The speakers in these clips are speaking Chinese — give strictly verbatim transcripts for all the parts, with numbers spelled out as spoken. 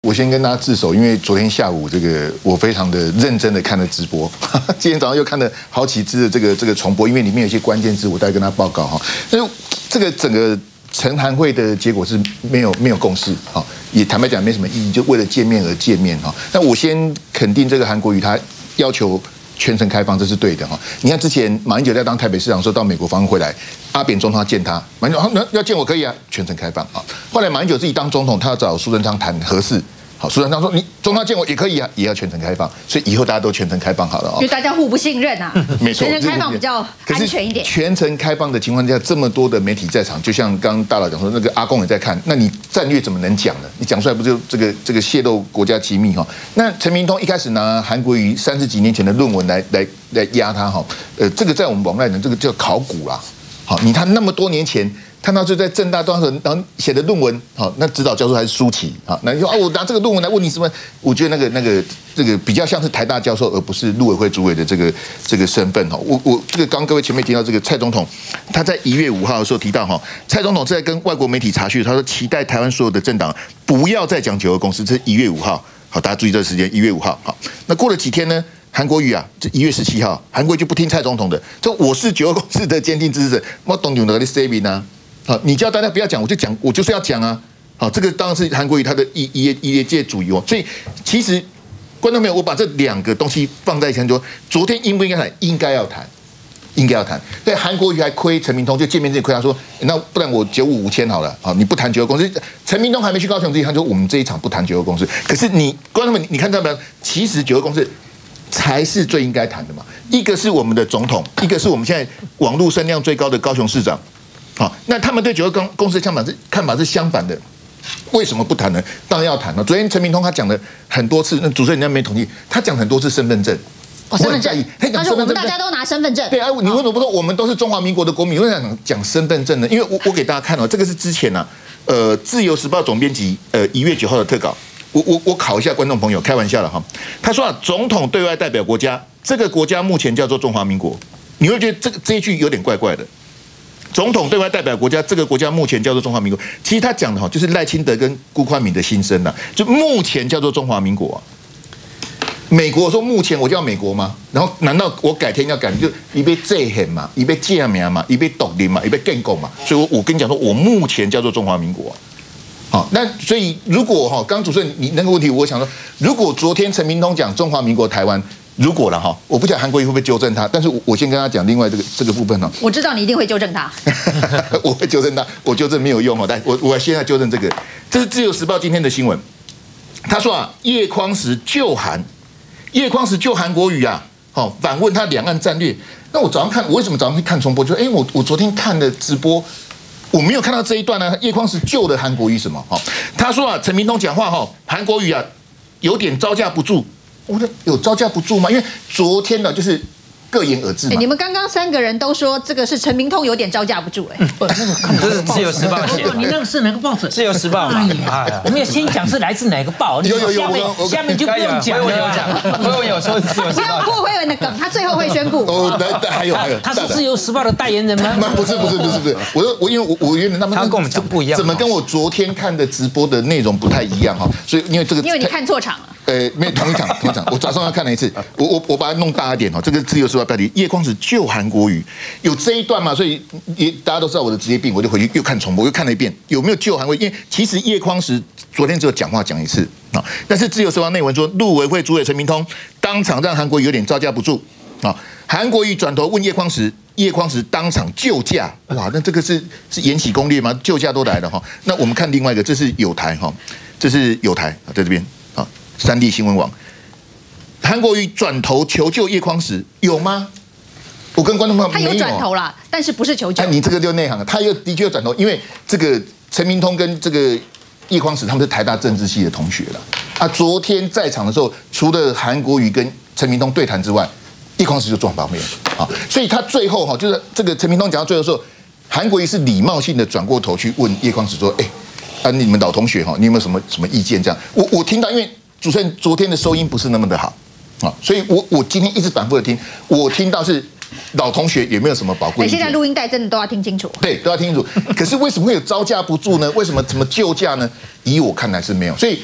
我先跟大家自首，因为昨天下午这个我非常的认真的看了直播，今天早上又看了好几支的这个这个重播，因为里面有一些关键字，我再跟他报告哈。但是这个整个陈韩会的结果是没有没有共识，哈，也坦白讲没什么意义，就为了见面而见面哈。那我先肯定这个韩国瑜他要求全程开放，这是对的哈。你看之前马英九在当台北市长的时候到美国访问回来，阿扁总统要见他，马英九说要见我可以啊，全程开放啊。后来马英九自己当总统，他要找苏贞昌谈核四。好，苏贞昌说：“你总统见我也可以啊，也要全程开放，所以以后大家都全程开放好了哦。” 因为大家互不信任啊， 没错， 全程开放比较安全一点。 全程开放的情况下，这么多的媒体在场，就像刚刚大佬讲说，那个阿公也在看，那你战略怎么能讲呢？你讲出来不就这个这个泄露国家机密哈？那陈明通一开始拿韩国瑜三十几年前的论文来来来压他哈，呃，这个在我们网内人这个叫考古啦。好，你看那么多年前。看到就在政大当时然后写的论文，好，那指导教授还是舒淇，好，那你说啊，我拿这个论文来问你什么？我觉得那个那个这个比较像是台大教授，而不是陆委会主委的这个这个身份哈。我我这个刚各位前面提到这个蔡总统，他在一月五号的时候提到哈，蔡总统在跟外国媒体查询，他说期待台湾所有的政党不要再讲九二共识，这是一月五号，好，大家注意这个时间，一月五号，好，那过了几天呢？韩国瑜啊，这一月十七号，韩国瑜就不听蔡总统的，这我是九二共识的坚定支持者，我懂你的 saving 啊。好，你叫大家不要讲，我就讲，我就是要讲啊！好，这个当然是韩国瑜他的一一一业界主义哦。所以其实观众朋友，我把这两个东西放在一起说，昨天应不应该谈？应该要谈，应该要谈。对，韩国瑜还亏陈明通，就见面这里亏他说，那不然我九五五千好了，好，你不谈九二共识，陈明通还没去高雄之前，他说我们这一场不谈九二共识。可是你观众们，你看到没有？其实九二共识才是最应该谈的嘛。一个是我们的总统，一个是我们现在网络声量最高的高雄市长。好，那他们对九二共共识的看法是看法是相反的，为什么不谈呢？当然要谈了。昨天陈明通他讲了很多次，那主持人人家没同意，他讲很多次身份证， 哦，身份证，他说我们大家都拿身份证。 对啊，你为什么不说我们都是中华民国的国民？为什么讲身份证呢？因为我我给大家看哦，这个是之前啊，呃，《自由时报》总编辑呃一月九号的特稿，我我我考一下观众朋友，开玩笑了哈。他说啊，总统对外代表国家，这个国家目前叫做中华民国，你会觉得这个这一句有点怪怪的。总统对外代表国家，这个国家目前叫做中华民国。其实他讲的哈，就是赖清德跟辜宽敏的心声呐，就目前叫做中华民国、啊。美国说目前我叫美国吗？然后难道我改天要改？就一被罪恨嘛，一被借名嘛，一被独立嘛，一被建构嘛。所以我，我跟你讲说，我目前叫做中华民国、啊。好，那所以如果哈，刚主持人你那个问题，我想说，如果昨天陈明通讲中华民国台湾。如果了哈，我不晓得韩国瑜会不会纠正他，但是我先跟他讲另外这个这个部分哈。 我知道你一定会纠正他， 我会纠正他，我纠正没有用哦。但我我现在纠正这个，这是自由时报今天的新闻。他说啊，叶匡时救韩，叶匡时救韩国瑜啊，好反问他两岸战略。那我早上看，我为什么早上会看重播？就哎，我我昨天看的直播，我没有看到这一段呢。叶匡时救了韩国瑜什么？哈，他说啊，陈明通讲话哈，韩国瑜啊有点招架不住。我说有招架不住吗？因为昨天呢，就是各言而至嘛。 你们刚刚三个人都说这个是陈明通有点招架不住，哎， 不，那个这是自由时报写的。你那个是哪个报纸？自由时报嘛。我们要先讲是来自哪个报。 有有有， 下面下面就不用讲了。我有讲，我有说自由时报。 不要破慧文的梗，他最后会宣布。 哦，还有还有， 他是自由时报的代言人吗？ 不是不是不是不是，我我因为我我原本他们他跟我们讲不一样， 怎么跟我昨天看的直播的内容不太一样哈？所以因为这个， 因为你看错场了。 呃，没有同一场，同一场。我早上要看了一次，我我我把它弄大一点哈。这个自由时报标题：叶匡时救韩国瑜，有这一段嘛？所以也大家都知道我的职业病，我就回去又看重播，又看了一遍，有没有救韩国瑜？因为其实叶匡时昨天只有讲话讲一次啊，但是自由时报内文说，陆委会主委陈明通当场让韩国瑜有点招架不住啊。韩国瑜转头问叶匡时，叶匡时当场救驾，哇，那这个是是延禧攻略吗？救驾都来了哈。那我们看另外一个，这是友台哈，这是友台在这边。三立新闻网，韩国瑜转头求救叶匡时有吗？我跟观众朋友他有转头啦，但是不是求救。 哎，你这个就内行了，他又的确有转头，因为这个陈明通跟这个叶匡时他们是台大政治系的同学了。啊，昨天在场的时候，除了韩国瑜跟陈明通对谈之外，叶匡时就撞旁边啊，所以他最后哈，就是这个陈明通讲到最后的时候，韩国瑜是礼貌性的转过头去问叶匡时说：“哎，啊，你们老同学哈，你有没有什么什么意见？”这样，我我听到，因为主持人昨天的收音不是那么的好啊，所以我我今天一直反复的听，我听到是老同学有没有什么宝贵意见？ 现在录音带真的都要听清楚， 对，都要听清楚。可是为什么会有招架不住呢？为什么怎么救驾呢？以我看来是没有。所以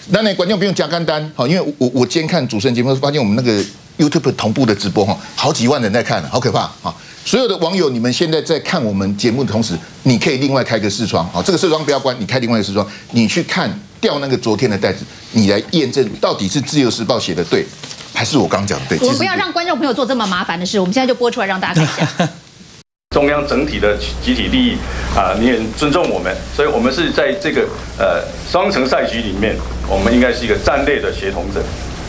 那那观众不用加干单，好，因为我我今天看主持人节目，发现我们那个 YouTube 同步的直播哈，好几万人在看，好可怕啊！所有的网友，你们现在在看我们节目的同时，你可以另外开个视窗，好，这个视窗不要关，你开另外一个视窗，你去看调那个昨天的带子，你来验证到底是自由时报写的对，还是我刚讲的对。 我们不要让观众朋友做这么麻烦的事，我们现在就播出来让大家看一下。 中央整体的集体利益啊，你也尊重我们，所以我们是在这个呃双城赛局里面，我们应该是一个战略的协同者。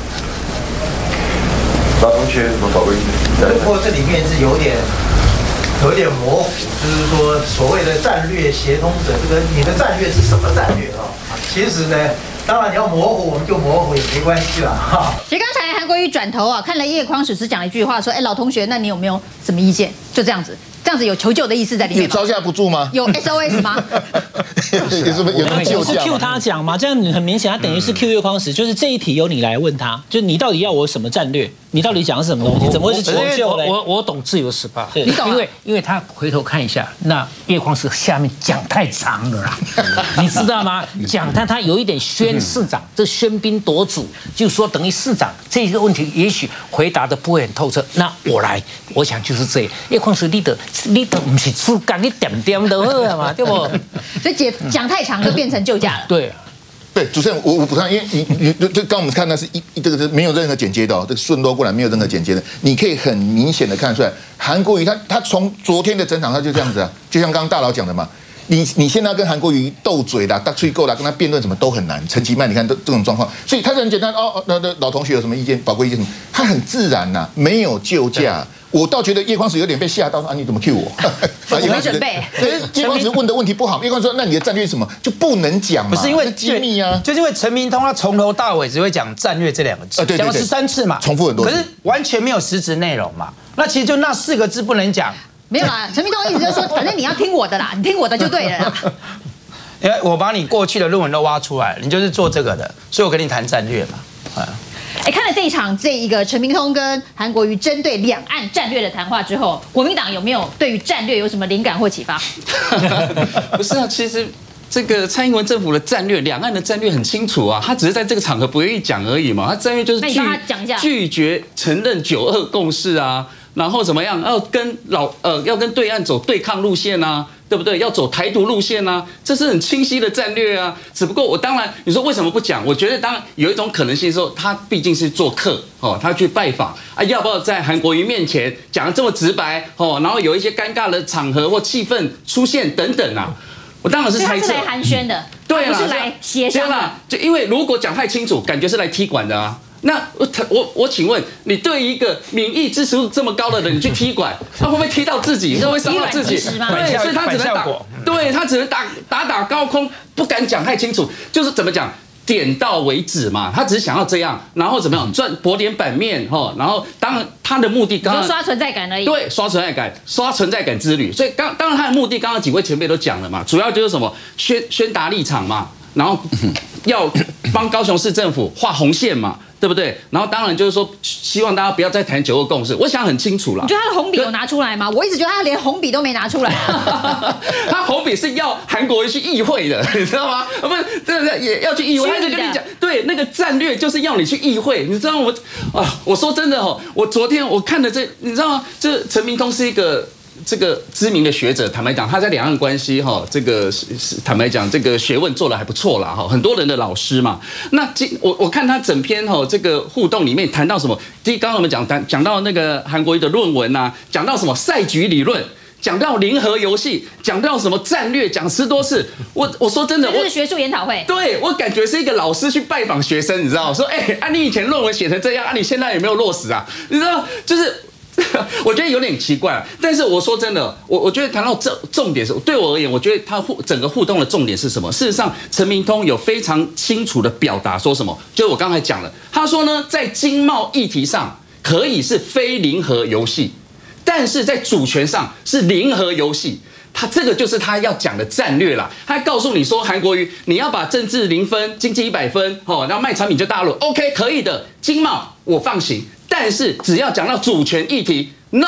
老同学，我宝贵意见。 不过这里面是有点有点模糊，就是说所谓的战略协同者，这个你的战略是什么战略啊？其实呢，当然你要模糊，我们就模糊也没关系啦哈。 其实刚才韩国瑜转头啊，看了叶匡时只讲了一句话，说：“哎，老同学，那你有没有什么意见？”就这样子。这样子有求救的意思在里面吗？ 有招架不住吗？ 有 S O S 吗？ 有什么有那么救架？是 Q 他讲嘛？这样很明显，他等于是 Q 叶匡时，就是这一题由你来问他，就是你到底要我什么战略？你到底讲什么东西？怎么会是求救呢？ 我我懂自由时报， 你懂？因为因为他回头看一下，那叶匡时下面讲太长了啦，你知道吗？讲他他有一点宣市长，这喧宾夺主，就说等于市长这个问题，也许回答的不会很透彻。那我来，我想就是这样。叶匡时你的。你都不是主干，你点点都好嘛，对不？ 所以讲讲太长就变成救驾了。 对， 对，主持人，我我不看，因为你你就刚我们看那是一这个是没有任何剪接的哦，这个顺多过来没有任何剪接的，你可以很明显的看出来，韩国瑜他他从昨天的整场他就这样子啊，就像刚刚大佬讲的嘛。你你现在要跟韩国瑜斗嘴啦、大吹够啦，跟他辩论什么都很难。陈其迈，你看这这种状况，所以他是很简单哦。那那老同学有什么意见？宝贵意见什么？他很自然呐、啊，没有救驾。我倒觉得叶匡时有点被吓到，啊，你怎么 Q 我？ 我没准备。 叶匡时问的问题不好，叶匡说：“那你的战略是什么？就不能讲嘛？ 不是因为机密啊， 就是因为陈明通他从头到尾只会讲战略这两个字，讲了十三次嘛， 重复很多次， 可是完全没有实质内容嘛。那其实就那四个字不能讲。” 没有啦，陈明通的意思就是说，反正你要听我的啦，你听我的就对了啦。 因为我把你过去的论文都挖出来，你就是做这个的，所以我跟你谈战略嘛。 哎，看了这一场这一个陈明通跟韩国瑜针对两岸战略的谈话之后，国民党有没有对于战略有什么灵感或启发？ 不是啊，其实这个蔡英文政府的战略，两岸的战略很清楚啊，他只是在这个场合不愿意讲而已嘛。他战略就是拒拒绝承认九二共识啊。然后怎么样？要跟老呃，要跟对岸走对抗路线啊，对不对？要走台独路线啊，这是很清晰的战略啊。只不过我当然，你说为什么不讲？我觉得当然有一种可能性是说，他毕竟是做客哦，他去拜访啊，要不要在韩国瑜面前讲得这么直白哦？然后有一些尴尬的场合或气氛出现等等啊。我当然是猜测， 他是来寒暄的， 对啦， 不是来协商的。 就因为如果讲太清楚，感觉是来踢馆的啊。那我我我请问你，对一个民意支持度这么高的人，你去踢馆，他会不会踢到自己？会不会伤到自己？对，所以他只能打，对他只能打打打高空，不敢讲太清楚，就是怎么讲，点到为止嘛。他只是想要这样，然后怎么样赚博点版面哈，然后当然他的目的刚刚刷存在感而已。 对，刷存在感，刷存在感之旅。所以刚当然他的目的，刚刚几位前辈都讲了嘛，主要就是什么宣宣达立场嘛，然后要帮高雄市政府画红线嘛。对不对？然后当然就是说，希望大家不要再谈九二共识。我想很清楚了。 你觉得他的红笔有拿出来吗？我一直觉得他连红笔都没拿出来。 他红笔是要韩国瑜去议会的，你知道吗？不是，对对，也要去议会。他就跟你讲，对，那个战略就是要你去议会。你知道我啊，我说真的哦，我昨天我看的这，你知道吗？这陈明通是一个。这个知名的学者，坦白讲，他在两岸关系哈，这个坦白讲，这个学问做得还不错啦哈，很多人的老师嘛。那今我我看他整篇哈这个互动里面谈到什么？第一，刚刚我们讲谈讲到那个韩国瑜的论文呐，讲到什么赛局理论，讲到零和游戏，讲到什么战略，讲十多次。我我说真的， 这是学术研讨会。 对我感觉是一个老师去拜访学生，你知道吗？说哎，啊你以前论文写成这样，啊你现在有没有落实啊？你知道就是。我觉得有点奇怪，但是我说真的，我我觉得谈到重重点是，对我而言，我觉得他互整个互动的重点是什么？事实上，陈明通有非常清楚的表达说什么，就是我刚才讲了，他说呢，在经贸议题上可以是非零和游戏，但是在主权上是零和游戏。他这个就是他要讲的战略啦。他告诉你说，韩国瑜你要把政治零分，经济一百分，哦，然后卖产品就大陆 ，OK 可以的，经贸我放行。但是只要讲到主权议题 ，no，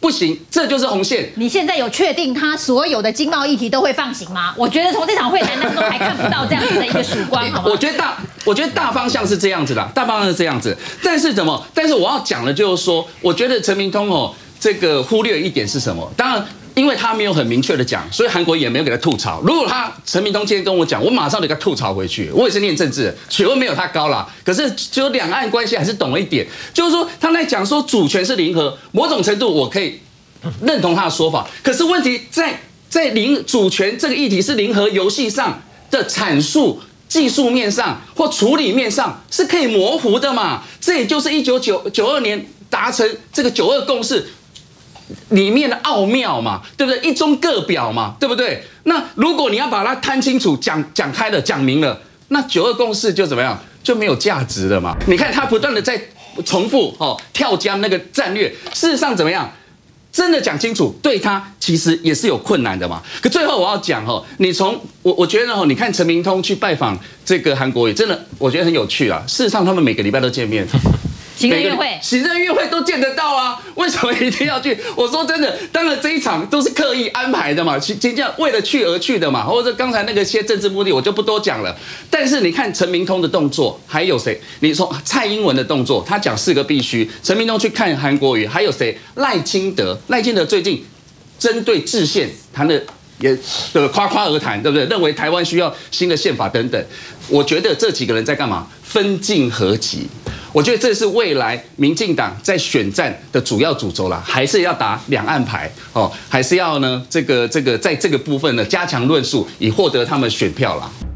不行，这就是红线。 你现在有确定他所有的经贸议题都会放行吗？我觉得从这场会谈当中还看不到这样子的一个曙光，好吗？ 我觉得大，我觉得大方向是这样子的，大方向是这样子。但是怎么？但是我要讲的就是说，我觉得陈明通哦，这个忽略一点是什么？当然。因为他没有很明确的讲，所以韩国也没有给他吐槽。如果他陈明通今天跟我讲，我马上就给他吐槽回去。我也是念政治，学问没有他高啦，可是就两岸关系还是懂了一点。就是说他在讲说主权是零和，某种程度我可以认同他的说法。可是问题在在零主权这个议题是零和游戏上的阐述。技术面上或处理面上是可以模糊的嘛？这也就是一九九九二年达成这个九二共识里面的奥妙嘛，对不对？一中各表嘛，对不对？那如果你要把它摊清楚、讲讲开了、讲明了，那九二共识就怎么样？就没有价值了嘛？你看他不断的在重复哦，跳江那个战略，事实上怎么样？真的讲清楚，对他其实也是有困难的嘛。可最后我要讲哦，你从我我觉得哦，你看陈明通去拜访这个韩国瑜，真的我觉得很有趣啊。事实上，他们每个礼拜都见面。 行政院会， 行政院会都见得到啊，为什么一定要去？我说真的，当然这一场都是刻意安排的嘛，其实这样为了去而去的嘛，或者刚才那个些政治目的我就不多讲了。但是你看陈明通的动作，还有谁？你从蔡英文的动作，他讲四个必须，陈明通去看韩国瑜，还有谁？赖清德，赖清德最近针对制宪谈的。也的夸夸而谈，对不对？认为台湾需要新的宪法等等。我觉得这几个人在干嘛？分进合击。我觉得这是未来民进党在选战的主要主轴啦，还是要打两岸牌哦，还是要呢这个这个在这个部分呢加强论述，以获得他们选票啦。